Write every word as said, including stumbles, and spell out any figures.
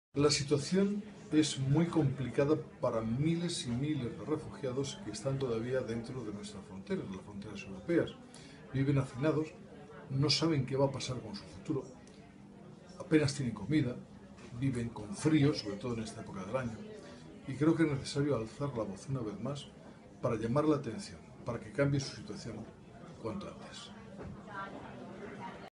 La situación es muy complicada para miles y miles de refugiados que están todavía dentro de nuestras fronteras, de las fronteras europeas. Viven hacinados, no saben qué va a pasar con su futuro, apenas tienen comida, viven con frío, sobre todo en esta época del año. Y creo que es necesario alzar la voz una vez más para llamar la atención, para que cambie su situación cuanto antes.